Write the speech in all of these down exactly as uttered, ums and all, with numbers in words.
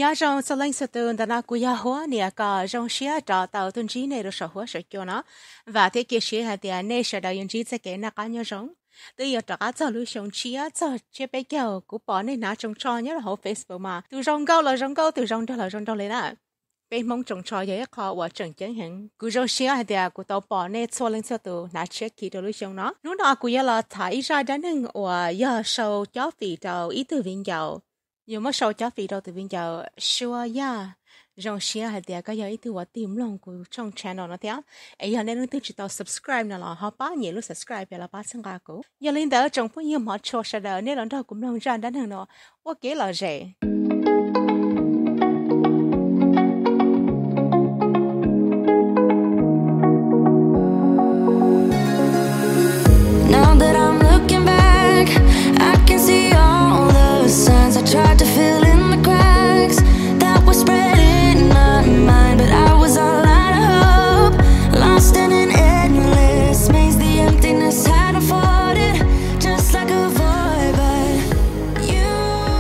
nhà trong sau lưng sự tự đã na cú ya hóa nè cả trong xia trò tàu tuần trí này được sở hóa sở cho nó và thế kia xia hạt tiền này sở đạo yên trí sẽ kể na cá nhau giống từ giờ trò cá cho lưu sống chia cho chia bé kẹo cú bỏ này na trong trò nhớ là hậu Facebook mà từ trong câu là trong câu từ trong đó là trong đó lên à bên mong trong trò vậy khó và chẳng chẳng hạn cú trong xia hạt tiền cú tàu bỏ này sau lưng sự tự na check kỹ đồ lưu sống nó lúc nào cú ya là thấy ra đã nên và giờ sau chó vì tàu ý từ viên giàu dù mất sau cho vì đâu từ bây giờ Shoua ya trong share hay tiệt cái gì thứ what tìm lòng của trong channel nó thế ấy giờ nên tôi chỉ tao subscribe nào là họ bao nhiêu lúc subscribe là bao nhiêu cả cũ giờ lên đó trong bao nhiêu họ cho sẽ đỡ nên lần đầu cũng lòng ra đến hàng nó ok là gì Now that I'm looking back, I can see all the signs I tried to fill in the cracks that were spreading in my mind, but I was all out of hope, lost in an endless maze. The emptiness had unfolded just like a void, but you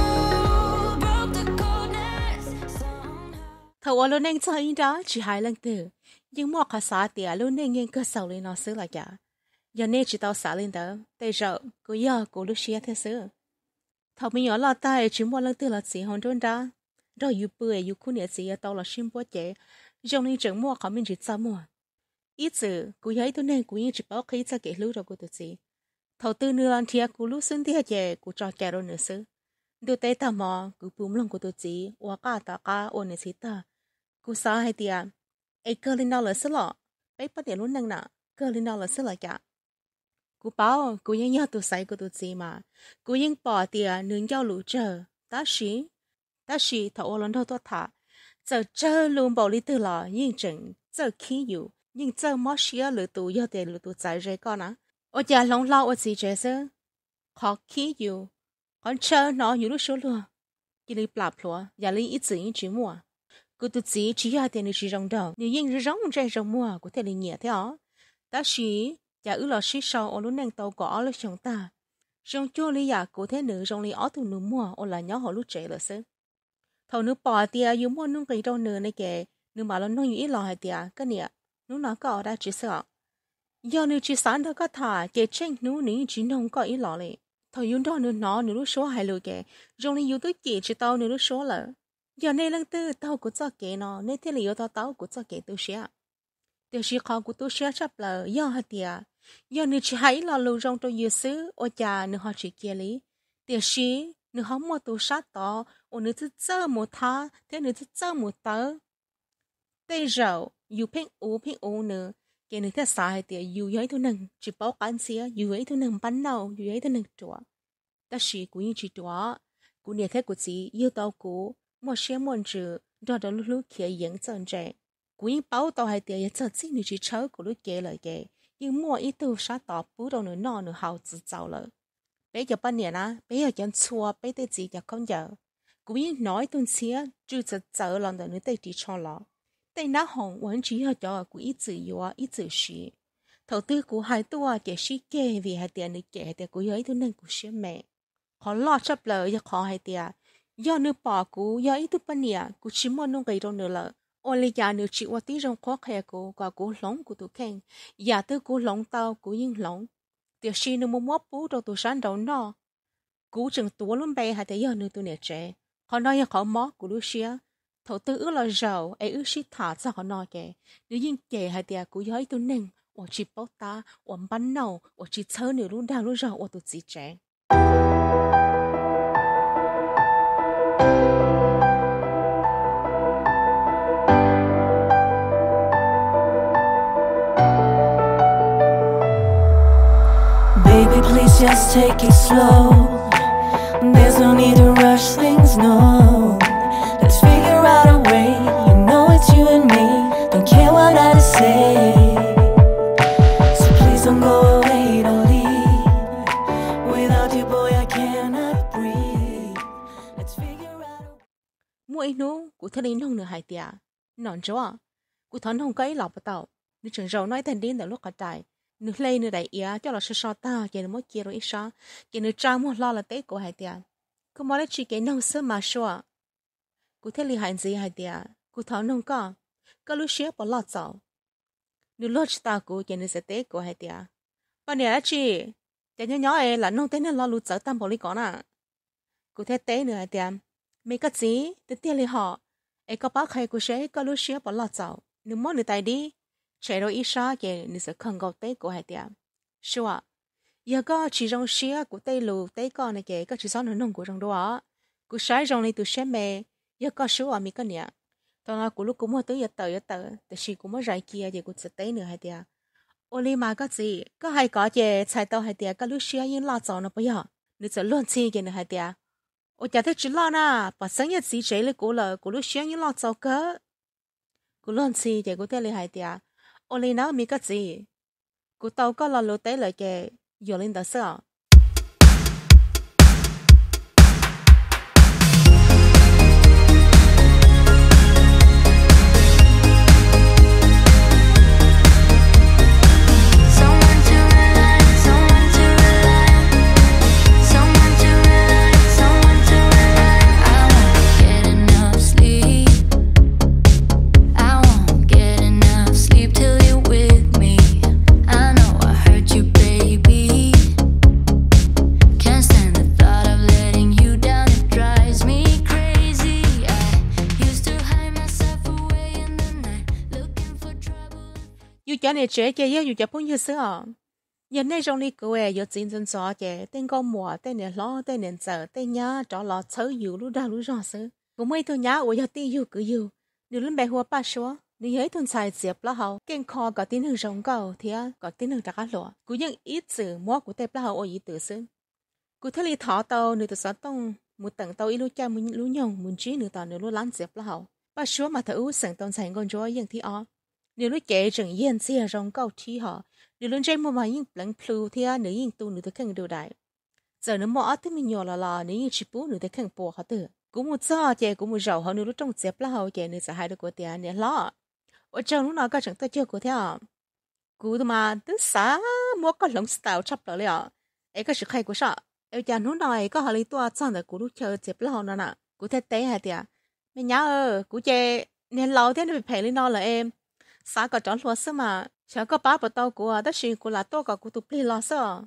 broke the coldness somehow. thầu luôn nên chơi đó chỉ hai lần từ nhưng mà khá xa thì luôn nên nghiên cơ sầu lên nó xứ là cả giờ nên chỉ tao xả lên đó bây giờ cô giờ cô lúc xia thế xứ thầu mình nhỏ là tay chỉ một lần từ là gì hòn trôn đó rồi yêu bưởi yêu khu nhà gì tao là sim bó chế trong này chẳng mua họ mình chỉ sao mua ít giờ cô ấy tôi nên cô ấy chỉ bảo khi cho cái lúa rồi cô tự gì thầu tư nữa lần thiệt cô lúc sinh thiệt chế cô cho kẹo rồi nữa xứ đưa tay tao mò cô bùm lòng cô tự gì và cả ta cả ôn này xí ta cô sao hay tiệt ấy cơ lên nào là xứ lọ bây bắt điện luôn năng nè cơ lên nào là xứ lọ cả cô bảo côยังnhớ tôi sai cô tôi gì mà côยังbỏ tiền nương giao lũ chờ ta xí ta xí thầu lần đầu tôi thả giờ chờ luôn bảo lý từ lò nhưng chừng giờ khí dụ nhưng giờ mất xía lũ tụ giao tiền lũ tụ giải rồi con á ở nhà lòng lao ở gì chơi sơ khó khí dụ còn chờ nó nhiều lúc số luôn chỉ lấy bạp lúa nhà lấy ít gì chỉ mua cô tôi gì chỉ là tiền chỉ rong đầu nếu nhưng rong chơi rong mua có thể lấy nhẹ thế ó ta xí giờ ư là xí sau ở lúc nàng tàu có lúc chúng ta trong chỗ lý giả cụ thể nữ trong lý ở tụ nữ mua ở là nhỏ họ lúc trẻ là sứ thầu nữ bỏ tia yêu mua nung cái đâu nữ này kệ nữ mà nó nói ý lo hay tia cái nè nữ nó có đã chỉ sợ giờ nữ chỉ sáng đó có thà kệ tranh nữ nữ chỉ nông có ý lo lệ thầu yêu đó nữ nó nữ lúc số hai lười kệ trong lý yêu tới kệ chỉ tao nữ lúc số là giờ này lần tư tao cũng cho kệ nó nên thế là yêu tao tao cũng cho kệ tôi sẽ điều gì khó của tôi sẽ chấp là do hạt tiệt giờ nữ chỉ hay là lưu trong tôi yêu xứ ở nhà nữ họ chỉ kia lý điều gì nữ họ mua tôi sát đó ở nữ thích chơi một thá thế nữ thích chơi một tớ bây giờ yêu phèn u phèn u nữ cái nữ thích xài tiệt yêu ấy thôi nâng chỉ bảo cảnh xía yêu ấy thôi nâng bắn nào yêu ấy thôi nâng chúa ta chỉ của những chỉ chúa của nhà thế của chị yêu tao của một xe một chữ đó đó lúc lúc kia diễn chân trẻ quý bảo tao hay tiền giờ chỉ nữ chỉ chơi của lúc kia lời kể nhưng mua ít đồ sát tỏ bút đâu nữa nọ nữa hào tự giàu lời bây giờ bao nhiêu á bây giờ chẳng xua bây giờ gì giờ không giờ quý nói tuần xía chưa tự giàu lần đầu nữa tới đi cho lọ tới nã hồng vẫn chỉ là cho quý tự yêu ít tự sĩ đầu tư của hai tua kể sĩ kê vì hai tiền nữa kể tiền của ấy tôi nên của sĩ mẹ họ lo chấp lời cho họ hai tiền do nữ bỏ của do ít tu bao nhiêu của chỉ muốn nông cây đâu nữa là ôi lý giả nữ chỉ qua tí trong khó khăn của và của lỏng của tụi khen giả tư của lỏng tao của những lỏng tiểu sĩ nữ muốn móp bú trong tụi sáng đầu nó cú chừng tuổi luôn bay hay thấy giờ nữ tụi nè trẻ họ nói họ móp của đứa xía thầu tư ước là giàu ấy ước sĩ thả ra họ nói kể nếu như kể hay tiệt của giới tụi nè ở chỉ bao ta ở bắn nào ở chỉ chơi nữ luôn đang luôn giàu ở tụi gì trẻ Baby, please just take it slow. There's no need to rush things, no. Let's figure out a way. You know it's you and me. Don't care what I have to say. So please don't go away, don't leave. Without you, boy, I cannot breathe. Let's figure out a way. Mỗi nô, cụ thân đến không nửa hai tia. Nón chỗ à? Cụ thân không cái lọc vào tàu. Nếu chẳng rau nói thành đến từ lúc cả trại. Nữ lây nữ đại ý cho là sơ sơ ta kể nó mất kia rồi ít sao kể nữ trang một lo là tết của hai tiền cứ nói là chỉ cái nông sơ mà xua cú thế li hành gì hay tiệt cú tháo nông co có lúc xía bỏ lọt dầu nếu lót ta cú cái nên sẽ té cú hay tiệt bọn này là chi cái nhỏ nhỏ ấy là nông té nên lo lụt dở tam bỏ đi có nè cú thế té nữa hay tiệt mấy cái gì từ tiền li họ ấy có bác hay cú sẽ có lúc xía bỏ lọt dầu nếu muốn người ta đi chạy rồi ít xa cái nên sẽ không gặp té cú hay tiệt Shoua giờ có chỉ trong xía của tây lù tây con này kể có chỉ sáu nữa nông của trong đó của sai trong này từ xem mẹ giờ có Shoua mi cái nè tao là của lúc cũng mua tới giờ tới giờ tớiแต่是cũng mua rải kia thì cũng sẽ tới nữa hay tiệt Oli mà có gì có hay có gì chạy tao hay tiệt có lúc xía yên lo cho nó bây giờ nếu sẽ luôn chi cái nữa hay tiệt ôi chả thấy chỉ lo na bà sáng giờ gì chế lấy của là của lúc xía yên lo cho cơ của luôn chi thì của tây lấy hay tiệt Oli nào mi có gì của tao có là lô tế lại cái giờ lên đó sao cho nên chế cái yêu cho phong như xưa giờ này trong này cô ấy giờ chính dân xóa cái tên con mùa tên này lo tên này giờ tên nhá cho lo chơi yêu lúc đó lúc rõ xứ cũng mấy thôi nhá ôi giờ tin yêu cứ yêu nếu lên bè hoa ba số nếu ấy thôn xài dẹp là hậu kinh kho có tin hưởng sống cầu thì có tin hưởng trả lỗ cũng những ít sự mua của tép là hậu ôi ý tự xứ cũng thấy li thọ tàu nếu tự sáng tông một tầng tàu ít lúc cha muốn lúc nhung muốn trí nữa tàu nếu lúc lăn dẹp là hậu ba số mà thử sẵn tông thành con chó yên thì ó nếu lúc kể chừng yên xia rong câu thi họ nếu lúc trên một vài những lần plu thì nếu những tu nữa thì không được đại giờ nếu mỏ thì mình nhỏ là là nếu những chip nữa thì không bỏ họ tự cũng một giờ chị cũng một rau họ nếu lúc trong dẹp là họ chị nếu sẽ hai đứa của tiền nếu lo ở trong lúc nào có chẳng tới chưa của theo cú mà từ sáng mua có lồng style chắp lại liền ấy có sự hay của sao ở nhà lúc nào có họ lấy tua chọn được cú lúc chơi dẹp là họ nè nè cú thế té hay tiệt mình nhớ ơ cú chị nên lâu thế nên phải lên nó là em sáng có chọn lúa sớm mà chờ có bác vào tàu của đó là của là tôi có của tụi plei lo sao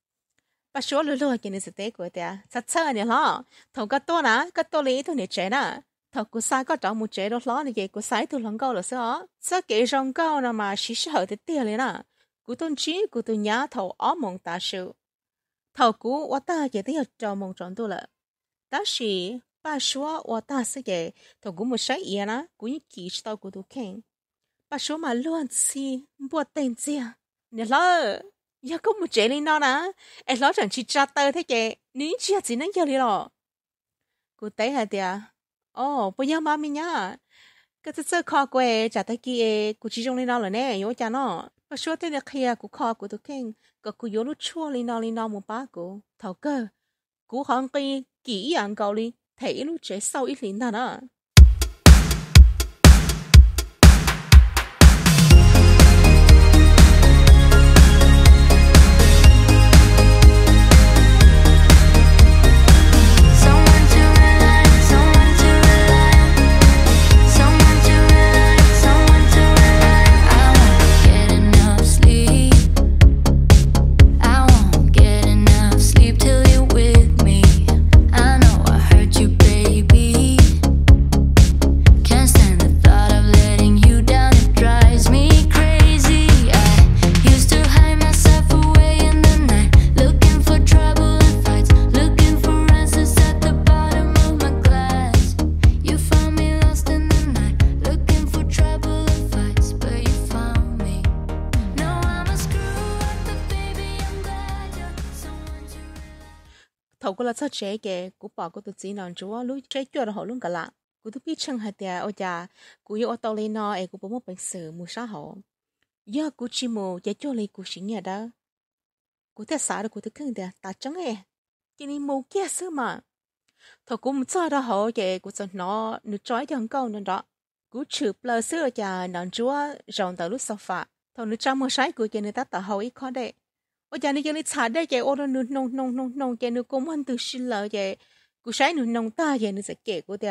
bác số lừa lừa cái này sẽ té của ta thật sự này lo thầu cái tôi nè cái tôi lấy tôi này chế nè thầu của sai có chọn một chế đó lo này cái của sai tôi lòng câu là sao sao cái rong câu nào mà xí xí hợp thì tiền này nè của tôi chỉ của tôi nhá thầu ở mong ta sự thầu của tôi ta cái tiếng cho mong chọn tôi là đó là bác số tôi ta sẽ cái thầu của một sai ý nè của những kỹ tàu của tôi khen bà số mà luôn xì bùa tên gì à nè lỡ giờ có một chế lên đó nè em lỡ chẳng chỉ tra tơ thế kệ nín chia chỉ nên giờ đi rồi cô thấy hả tiệt ồ bây giờ mà mình nhá cái thứ sơ kho quê trả tay kia cô chỉ trong lên đó rồi nè yếu cha nó bà số thế được kia cô kho của tôi khen có cô yếu lúc chua lên đó lên đó một bá cô thầu cơ cô hăng cái kỹ ăn cầu đi thấy lúc chế sau ít lên đó nữa thầu cô là sao chế cái cú bỏ cô tự chỉ nói chúa lúc chế cho nó họ luôn cả lạ cú tự biết chăng hay tiệt ôi cha cú yêu tao lên nó ấy cú bỏ một bệnh sử một xã hội giờ cú chỉ mù chế cho lấy cú sinh nhật đó cú theo xã được cú thực hiện tiệt ta chẳng ấy cái này mù kia xưa mà thầu cú một sao đó họ cái cú cho nó nó trói cho câu nữa đó cú chụp lơ xưa cha nói chúa rộng tới lúc sau phạt thầu nó trong một sai cú cái này ta tạo hậu ít khó đấy ôi cha này cái này xả đấy cái ô nó nông nông nông nông nông cái nó cũng ăn từ xin lợ cái cú sai nó nông ta cái nó sẽ kể của tiệt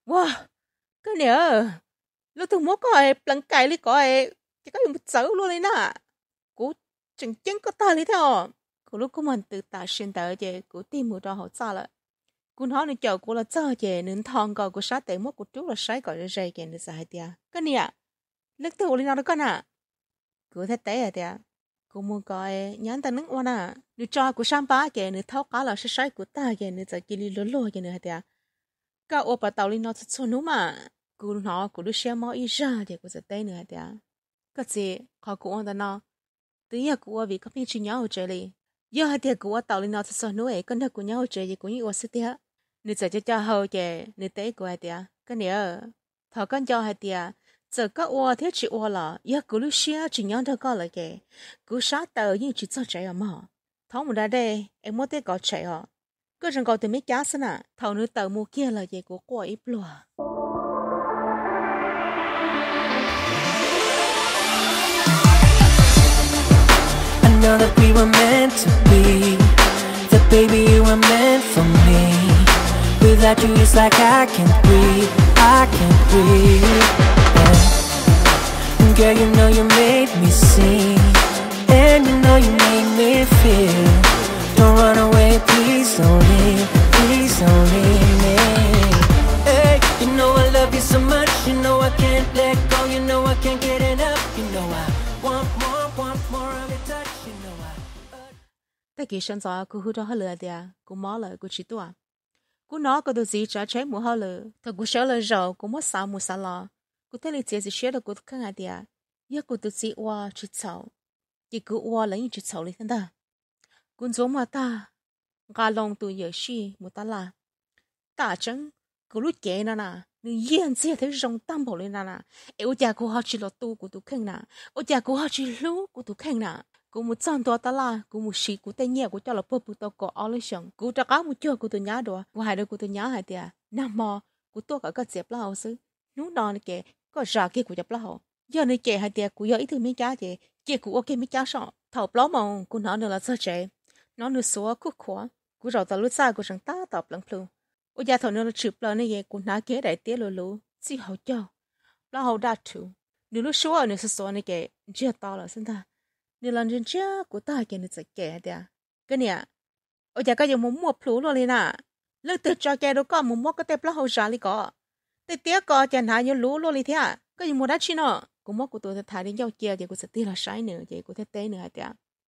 wow cái nè lúc tôi muốn có ai lần cày đi có ai chỉ có một xấu luôn đấy nè cú chừng chừng có ta đi theo cú lúc của mình từ ta sinh tới về cú tìm một đào hậu xa lại cú nói nên chờ cú là chờ về nên thằng cậu cú sát tới mất cú chút là sấy gọi là dây kèn được sai tia cái nè lúc tôi lên nào đó con à cú thấy té à tia cú muốn coi nhắn ta nước oan à nếu cho cú sang bá kèn nếu tháo cá là sẽ sấy cú ta kèn nếu giờ chỉ đi lôi lôi kèn nữa tia cái ô bà tàu lên nó thật xấu nữa mà cú nó cú đứa xe máu ít ra thì cú sẽ té nữa tia cái gì họ cú ăn nó tự nhiên cú vì các bên chỉ nhau chơi đi giờ hai tia cú tàu lên nó thật xấu nữa ấy con thằng cú nhau chơi gì cú như ô sẽ tia nếu giờ cho cho hậu kì nếu té cú hai tia cái này thọ con cho hai tia giờ các ô thế chỉ ô là giờ cú lúc xe chỉ nhau thôi có lại kì cú sát tàu như chỉ cho chạy mà thằng một đứa đây em muốn té có chạy à cái rừng cầu thì mấy cá xí nè thầu nữ tàu mua kia là gì của cô ít lùa. I know that we were meant to be, that baby you were meant for me. Without you it's like I can't breathe, I can't breathe. And girl you know you made me sing, and you know you made me feel. Don't run away, please don't leave, please don't leave me. Hey, you know I love you so much, you know I can't let go, you know I can't get enough, you know I want more, want more of your touch, you know I. Tại kỳ sinh ra cô hứa đó hơi lừa đẻ, cô mỏ lời cô chỉ tua. Cô nói cô được gì trả trái mua hơi lừa, thật cô sợ lời rồi cô mất sao mua sao lo. Cô thấy lịch gì sẽ được cô khăng ai đẻ, giờ cô được gì qua chỉ chậu, chỉ cô qua lấy những chỉ chậu lên đó. Cô giống mà ta, gà lòng tụi giờ xí một ta là, ta chẳng, cô lúc kể nè nè, nếu yên gì thấy rong tâm bảo lên nè nè, eo cha cô họ chỉ là tu của tụi khăng nè, eo cha cô họ chỉ lú của tụi khăng nè, cô một trăm tuổi ta là, cô một xí cô tay nhẹ cô cho là bớt bớt tao có ở lấy xong, cô cho cá một chưa cô tụi nhá đồ, cô hai đứa cô tụi nhá hai tia, nằm mò, cô tôi cả cái dẹp lao xứ, nú đòn này kể, có ra kia cô dẹp lao, giờ này kể hai tia cô giờ ít thứ mấy cá vậy, kia cô ok mấy cá sọ, thầu ló mong, cô nói nữa là sao chạy. Nó nửa số cút khóa, cú rau tao lúc xa cú chẳng ta tập lăng plu, ôi gia thầu nó chụp lên này cú ná kế đại tiết lù lù, chỉ hậu cho, lo hậu đạt thủ, nửa lúc số nửa số này kệ, chưa to là xin ta, nửa lần trên chưa cú ta kệ nửa sẽ kệ đấy, cái nè, ôi gia cái gì muốn mua plu luôn đi nè, lúc từ cho kệ đâu có muốn mua cái tép lo hậu giá đi có, tép tiết có chẳng hạn như lú luôn đi thế à, cái gì muốn đắt chi nó, cú mua cú tôi thay đến giao kia thì cú sẽ tiêu là sai nữa, thì cú thấy té nữa đấy,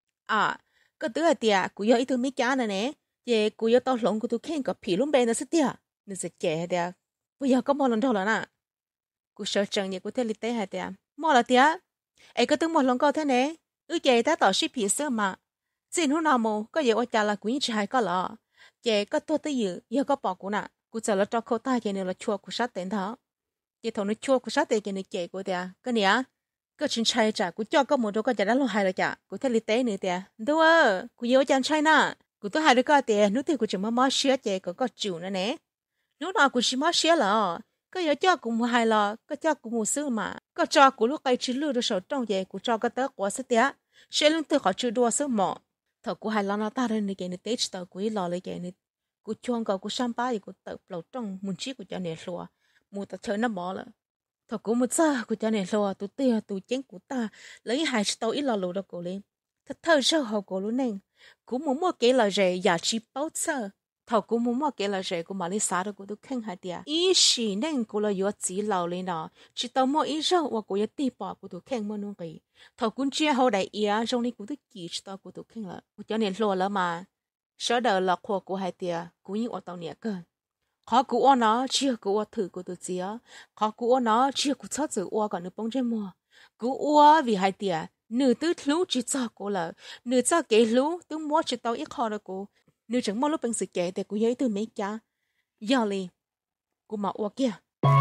à. Cái thứ hai tia, cú yêu ít thứ mấy cá này nè, vậy cú yêu tao lồng cú tụi khen có phì luôn bên đó sẽ tia, nên sẽ chè tia, bây giờ có mò lần đầu là nè, cú sợ chừng như cú thấy lịch tế hai tia, mò là tia, ấy cái thứ mò lần câu thế nè, ư chè ta tao ship phì sớm mà, xin hôm nào mò, có gì ở nhà là cú như hai có lọ, chè có tôi tới giờ, giờ có bỏ cú nè, cú sợ là cho câu ta chè này là chua cú sát tiền đó, chè thằng nó chua cú sát tiền cái này chè cú tia, cái này cái chuyện trai trả cú cho có một đôi cái trả lo hai là trả cú thấy lịch tế nữa tia đâu à cú yêu chàng trai nè cú tôi hai đứa cái tia nếu thì cú chỉ mới mới xé chè có có chịu nữa nè lúc nào cú chỉ mới xé là cái yêu cho cú một hai là cái cho cú một xứ mà cái cho cú lúc cái chỉ lừa được sầu trong vậy cú cho cái tớ quá sức tia xé lên từ họ chưa đua sức mỏ thằng cú hai là nó ta lên cái này tết tao cú lo lấy cái này cú chuông cầu cú xăm ba thì cú tự lâu trong muốn chi cú cho nè xua mua ta chơi nó bỏ là thằng cú một giờ của cha này lo tụi tia tụi chén của ta lấy hai tàu ít lo lù đó cổ lên thật thơ sơ hậu cổ luôn nè cú muốn mua cái là rẻ giả chi bao sơ thằng cú muốn mua cái là rẻ của mà lấy xả đó của tụi khen hai tia ý xí nên cú là yếu chỉ lâu lên đó chỉ tàu mua ít rau và cú yếu tì bỏ của tụi khen mua nông kỳ thằng cú chia hậu đại ý trong này cú tụi kỳ chỉ tàu của tụi khen là của cha này lo là mà sợ đời là khổ của hai tia cú như ở tàu nhẹ cơ khó cú ở nó chia cú ở thử của tụi chị á khó cú ở nó chia cú chót từ ở còn nửa bông trên mùa cú ở vì hai tia nửa tứ lú chỉ cho cô là nửa cho cái lú tứ mua chỉ tao ít khó đó cô nửa chẳng mua lúc bằng sự kể để cú giấy từ mấy cha giờ liền cú mà ở kia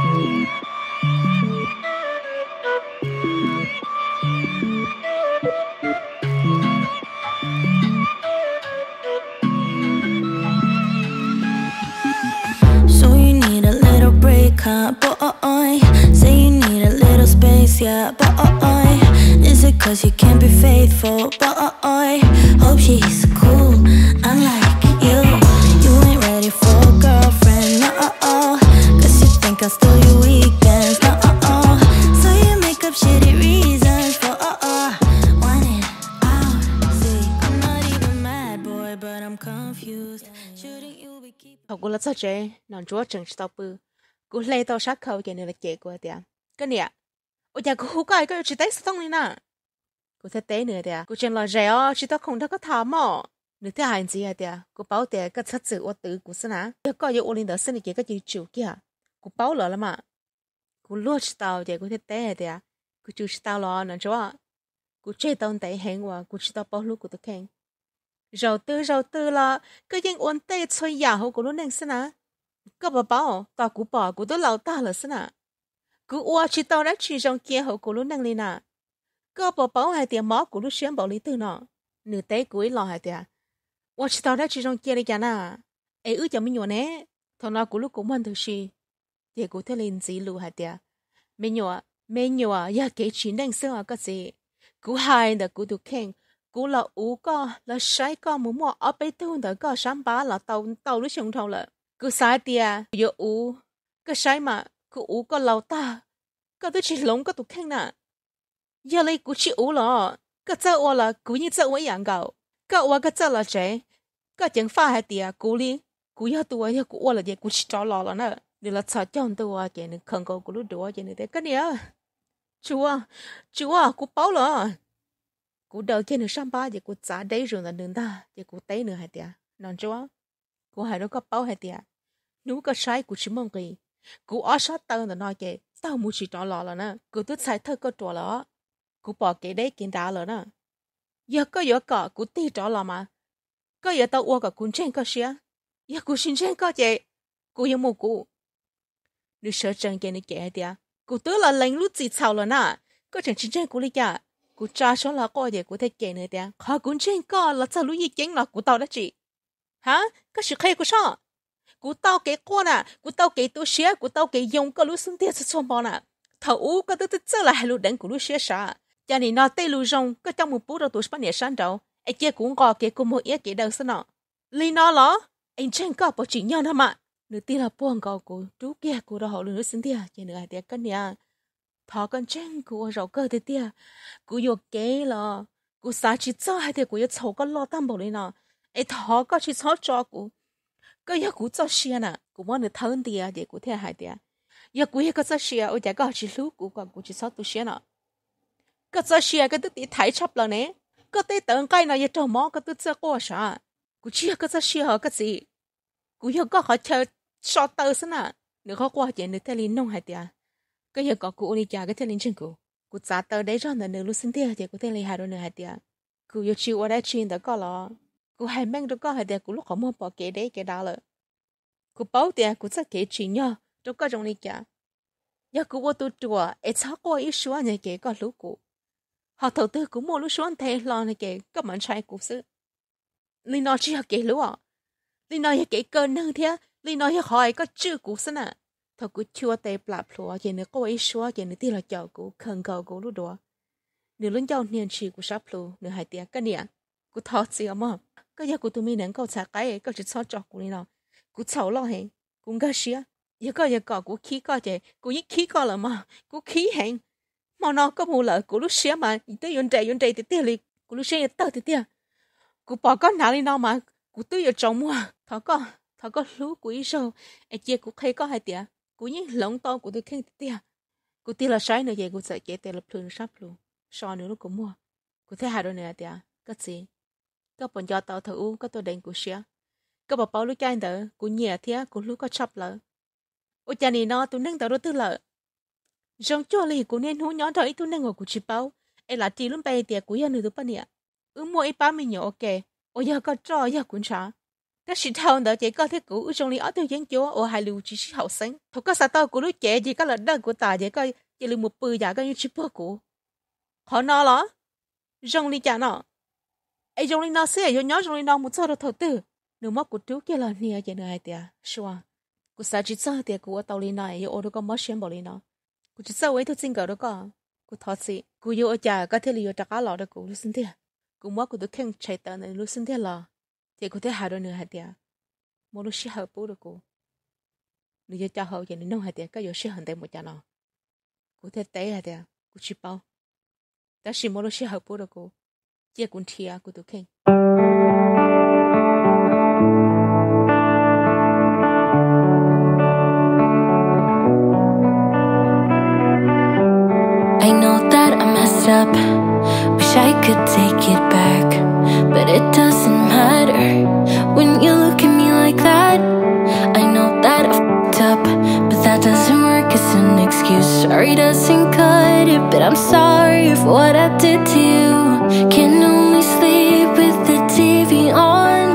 Huh, boy, say you need a little space, yeah, boy. Is it cause you can't be faithful, boy? Hope she's cool, unlike you. You ain't ready for a girlfriend, no, cause you think I'll confused. Shouldn't you be keeping học cô là sao chế non chúa chẳng tao bự cô lấy tao sát khẩu cái này là kệ của tiệt cái nè ôi giờ cô hú cái cái chỉ tay xong đi nè cô thấy té nữa tiệt cô chẳng là rẻ chỉ tao không thấy có thảm mà nữa thế hành gì tiệt cô bảo tiệt cái chất sự ô tử cô xin à giờ có yêu ô linh đó xin cái cái chịu chịu kia cô bảo lỡ là mà cô lúa chỉ tao tiệt cô thấy té tiệt cô chịu chỉ tao lo non chúa cô chơi tao té hẹn và cô chỉ tao bảo lúc cô tôi khen rồi tư rồi tư là cái những ổn tệ chơi giả hậu của nó nên xin à cái bà bảo tao cũng bỏ cũng tôi lâu ta là xin à cứ qua chỉ tao đã chỉ trong kia hậu của nó nên lên à cái bà bảo hai tiền máu của nó xuyên bảo lý tư nọ nửa tế cuối lò hai tiền qua chỉ tao đã chỉ trong kia đi chả nà ấy ư cho mình nhọ nè thằng nào của lúc cũng muốn thực sự thì cũng thấy lên gì luôn hai tiền mình nhọ mình nhọ ya cái chuyện đang sinh à cái gì cũng hai là cũng được khen cú là ú co là sai co muốn mua ở bên tu đó co sáng bá là tàu tàu lúc xong thâu là cứ sai tia giờ ú cái sai mà cứ ú co lâu ta cái tôi chỉ lông cái tụ khen nè giờ lấy cú chỉ ú là cái giờ ua là cú như giờ ua dạng gạo cái ua cái giờ là chế cái chẳng pha hai tia cú li cú giờ tua giờ cú ua là giờ cú chỉ cho lò là nè để là sợ chọn tua cái này không có cú lúc đùa cái này cái này chúa chúa cú bảo là cú đầu tiên được sắm ba thì cú trả đấy rồi là nương ta thì cú té nữa hai tia non chúa cú hai đứa có bao hai tia nếu có sai cú chỉ mong gì cú ở sát tao là nói cái tao muốn chỉ trò lò là nè cú tôi sai thơ có trò lò cú bỏ cái đấy kiến đá rồi nè giờ có giờ có cú ti trò lò mà có giờ tao uo cả cú trên có xía giờ cú xin trên có chị cú yêu mua cú nếu sợ chân cái này cái tia cú tôi là lạnh lúc gì chào rồi nè có chẳng xin trên cú đi cả cú cha số là coi để cú thấy kệ nữa đấy, khó cú trên co là sao lúc gì chén là cú tao đó chị, hả? Cái sự hay cú sao? Cú tao kệ con à, cú tao kệ tôi xé, cú tao kệ dùng cái lúc xuống tiền sẽ xong bao nè, thầu u cái tôi tôi chơi là hai lúc đánh cú lúc xé sao? Cho nên nó tây lúc rong cái trong một bữa đầu tôi bắt nhẹ sáng đầu, ai kia cũng gọi kệ cũng một ít kệ đầu sao nọ, li nó ló, anh trên co bảo chỉ nhau thôi mà, nửa tiền là buông cầu cú, chú kia cú đó họ lừa xuống tiền, cho nên ai tiếc cái này. Thọ con chân của rau cơ thế tia, của yêu kế là, của sao chỉ cho hai thì của yêu chầu con lo tâm bảo lên nọ, ấy thọ con chỉ cho cho của, cái yêu của cho xia nè, của muốn được thân tia để của thế hai tia, yêu của yêu cái cho xia, ở nhà cái chỉ lúc của con của chỉ cho tu xia nọ, cái cho xia cái tự ti thái chấp là nè, cái tự tưởng cái này yêu trâu mỏ cái tự cho qua sao, của chỉ cái cho xia họ cái gì, của yêu cái họ chơi so tơ xí nè, nếu họ qua chuyện được thế liền nông hai tia. Cái giờ có cụ đi chả cái thế linh chân cụ, cụ trả tờ đấy cho nên lúc sinh tiền thì cụ thể lấy hai đôi nửa hai tiền, cụ yêu chịu ở đây chuyện đó có lo, cụ hay mang đó có hai tiền cụ lúc họ mua bỏ cái đấy cái đó là, cụ bảo tiền cụ sẽ cái chuyện nhau, đó có trong đi chả, giờ cụ vô tu chùa, ấy sao có ít số này cái có lúc cụ, họ đầu tư cụ mua lúc số thế lo này cái các bạn trai cụ sự, linh nói chỉ cái lúc à, linh nói cái cơn nâng thế, linh nói hỏi có chữ cụ xin à. Thằng cứ chua tay bạp lúa, vậy nữa có ấy xóa, vậy nữa tí là chậu cũ, khẩn cầu cũ lúc đó. Nếu lớn giàu niên chỉ của sắp lúa, nếu hai tiếng cái nè, cứ thọt gì mà, cái giờ của tụi mình nén câu trả cái, cái chỉ xóa chọc của này nào, cứ xấu lo hẹn, cũng cái xía, giờ cái giờ cọ của khí coi vậy, của những khí coi là mà, của khí hẹn, mà nó có một lợi của lúc xía mà, tới yun chạy yun chạy thì tiếc liệt, của lúc xía tao thì tiếc, của bỏ con nào đi nào mà, của tôi giờ trồng mua, thọ có, thọ có lúa của ý sâu, ai chia của hay có hai tiếng. Cú những lông to của tôi khen tia, cú tia là sai nữa vậy cú sợ chết tia là phun sắp luôn, so nữa nó cũng mua, cú thấy hai đôi này tia, cái gì, cái bọn gió tàu thử cái tôi đánh cú xía, cái bảo bảo lúc chơi đó, cú nhẹ thế, cú lúc có chập lợ, ôi cha này nó tôi nâng tàu đó tư lợ, trong chỗ này cú nên hú nhỏ thôi tôi nâng ngồi cú chip bao, ấy là chỉ lúc bay tia cú giờ nữa tôi bao nhiêu, ừ mua ít ba mươi nhỏ ok, ôi giờ có trò giờ cũng sao. Cái sự thao đó chỉ có thể cũ trong lý ở tiêu chiến chúa ở hai lưu chỉ hậu sinh thôi có sao tao của lúc trẻ gì có là đơn của ta chỉ có chỉ lưu một bự giả cái như chip của họ nó đó trong lý chả nó ấy trong lý nó sẽ ở nhỏ trong lý nó một số đầu tư nếu mà của chú kia là nia chỉ này tiệt Shoua của sao chỉ sao tiệt của tàu lý này ở đó có mất xem bảo lý nó của chỉ sao ấy thôi xin cỡ đó có của thọ gì của yêu ở nhà có thể lưu trả cá lọ đó của lúc sinh tiệt của mất của tôi khen chạy tờ này lúc sinh tiệt là thì có thể hai đôi nữa hạt tiệt, một lúc sẽ hợp bố được cô, nếu cho hậu thì nó hạt tiệt cái giờ sẽ hình thành một nhà nào, có thể té hạt tiệt, cô chỉ bao, ta chỉ một lúc sẽ hợp bố được cô, chỉ còn thia cô tôi khen. Wish I could take it back, but it doesn't matter when you look at me like that. I know that I f***ed up, but that doesn't work as an excuse. Sorry doesn't cut it, but I'm sorry for what I did to you. Can only sleep with the T V on.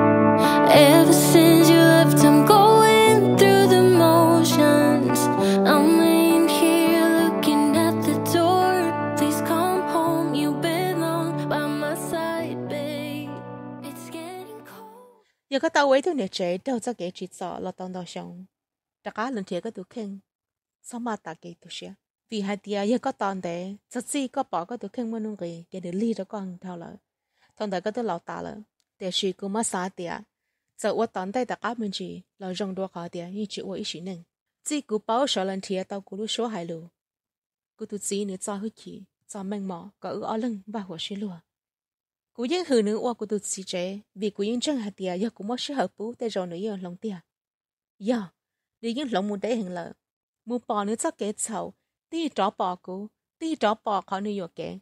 Ever since you left, I'm going through the motions. I'm laying here looking at the door. Please come home, you belong by my side, babe. It's getting cold. giờ có tao ấy tôi nè chế đâu cho cái chỉ sợ là tao đau sống đã cá lần thiệt có tụ khen sao mà ta cái tụ xia vì hai tia giờ có tao để thật gì có bỏ có tụ khen mà nung cái cái để ly đó con thao lợ thằng đại có tụ lão ta lợ để suy cũng mà xa tia giờ tôi tao đây đã cá mình chỉ là rong đua khó tia như chịu tôi ý nè chỉ cứ bảo sợ lần thiệt tao cũng lúc số hai lù cứ tụ gì nữa cho hơi khí cho mình mỏ có ở lưng vàหัวxí lùa cú yên hừ nữa qua cú tụt xì chế vì cú yên chân hạt tiề giờ cú mất sức hợp bú để rồi nữa giờ lòng tiề giờ đi yên lòng muốn để hình lợ muốn bỏ nữa chắc kẻ sầu đi trọ bỏ cú đi trọ bỏ khó nữa kẻ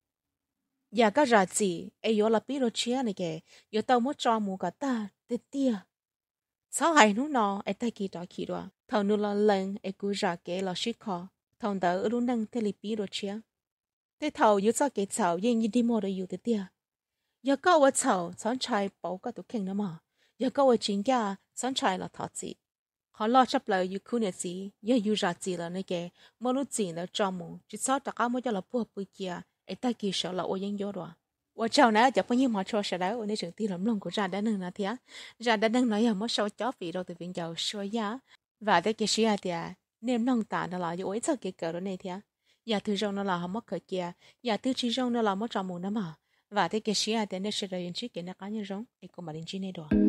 giờ cái ra gì ai giờ là biết rồi chia này kẻ giờ tao muốn cho mua cả ta để tiề sao hay nữa nọ ai tay kia đó kia đó thằng nữa là lần ai cú ra kẻ là shit khó thằng đó ở luôn năng thế là biết rồi chia thế thầu giờ chắc kẻ sầu yên như đi mua được yêu để tiề giờ có我丑想柴保個都傾啦嘛，giờ có我錢家想柴落頭子，可攞出嚟要箍呢子，要要熱子啦呢嘅，冇攞錢啦裝門，至少大家冇咗落波背嘅，誒得幾少啦我應咗啦。我朝呢就不要冇錯實啦，我呢種啲諗諗個ra đã nâng là thế, ra đã nâng nói là mất sâu chó vì đâu từ viện giàu soi giá, và để cái gì thì nem nông tả nó là yêu ấy cho cái cờ đó này thế, giờ thứ trong nó là không mất cờ kia, giờ thứ chỉ trong nó là mất trang môn đó mà. Và thế cái gì à, thì nó sẽ là những chuyện cái nó cá nhân giống, thì cũng mà đến chuyện này đó.